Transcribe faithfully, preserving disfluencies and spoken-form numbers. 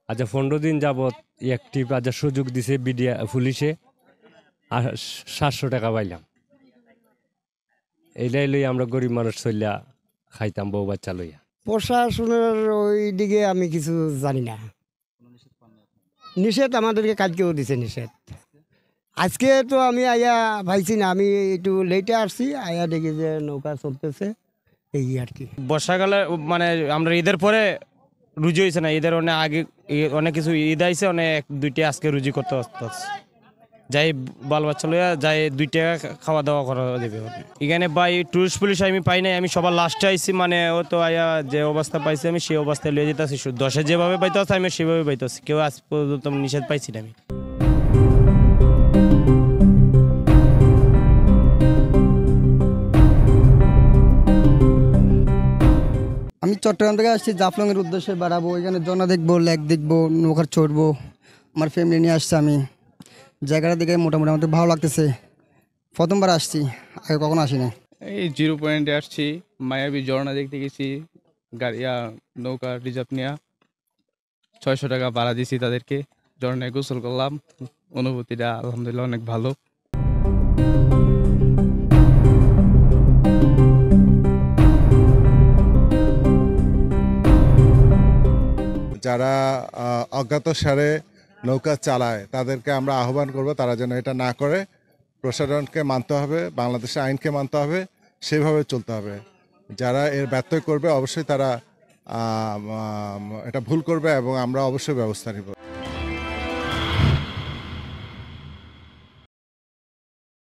আচ্ছা পনেরো দিন যাবৎ একটি আচ্ছা সুযোগ দিছে বিডিয়া পুলিশে আর সাতশো টাকা পাইলাম। এইলাই লই আমরা গরিব মানুষ চলিয়া খাইতাম বউ বাচ্চা লইয়া। প্রশাসনের ওই দিকে আমি কিছু জানি না। নিষেধ আমাদেরকে কালকেও দিছে নিষেধ। আজকে তো আমি আয়া ভাইছি না, আমি একটু লেটে আসছি, আয়া দেখি যে নৌকা চলতেছে এই আর কি। বর্ষাকালে মানে আমরা ঈদের পরে রুজি হয়েছে না, ঈদের অনেক আগে ই- অনেক কিছু ঈদ আইছে, অনেক দুইটা আজকে রুজি করতে আসতে যাই বাল বাচ্চা লইয়া যাই দুইটা খাওয়া দাওয়া করা যাবে। এখানে বাই টুরিস্ট পুলিশ আমি পাই নাই, আমি সবার লাস্টে আইছি, মানে ও তো আয়া যে অবস্থা পাইছি আমি সেই অবস্থায় লিয়ে যেতে আসি। দশে যেভাবে পাইতে আসছে আমি সেভাবে পাইতে আসছি, কেউ আজ পর্যন্ত নিষেধ পাইছি না আমি। আমি চট্টগ্রাম থেকে আসছি, জাফলংয়ের উদ্দেশ্যে বেড়াবো। এখানে ঝর্ণা দেখবো, লেক দেখবো, নৌকার চড়বো। আমার ফ্যামিলি নিয়ে আসছি আমি। জায়গাটা দেখে মোটামুটি আমাদের ভালো লাগতেছে। প্রথমবার আসছি, আগে কখনো আসি না। এই জিরো পয়েন্টে আসছি, মায়াবী ঝর্ণা দেখতে গেছি। গাড়িয়া নৌকা রিজার্ভ নেওয়া, ছয়শো টাকা ভাড়া দিছি তাদেরকে। ঝর্ণায় গোসল করলাম, অনুভূতিটা আলহামদুলিল্লাহ অনেক ভালো। যারা আহ, অজ্ঞাতসারে নৌকা চালায় তাদেরকে আমরা আহ্বান করব তারা যেন এটা না করে। প্রশাসনকে মানতে হবে, বাংলাদেশের আইনকে মানতে হবে, সেভাবে চলতে হবে। যারা এর ব্যত্যয় করবে অবশ্যই তারা আহ, আহ, এটা ভুল করবে এবং আমরা অবশ্যই ব্যবস্থা নিব।